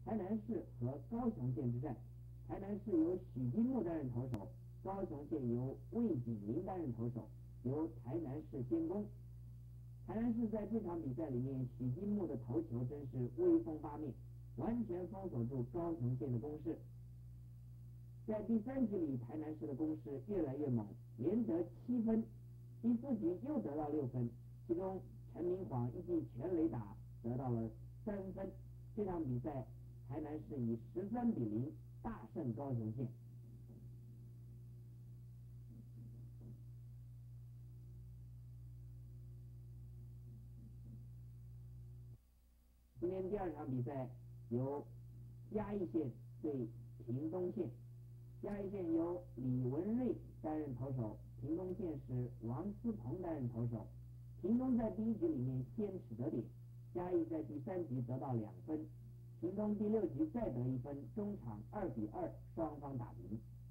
台南市和高雄县之战。台南市由许金木担任投手，高雄县由魏景林担任投手，由台南市监攻。台南市在这场比赛里面，许金木的投球真是威风八面，完全封锁住高雄县的攻势。在第3局里，台南市的攻势越来越猛，连得7分。第4局又得到6分，其中陈明晃一记全垒打得到了3分。这场比赛，台南市以13-0大胜高雄县。今天第2场比赛由嘉义县对屏东县。嘉义县由李文瑞担任投手，屏东县是王思鹏担任投手。屏东在第1局里面先取得点，嘉义在第3局得到2分，屏东第6局再得1分，中场2-2，双方打平。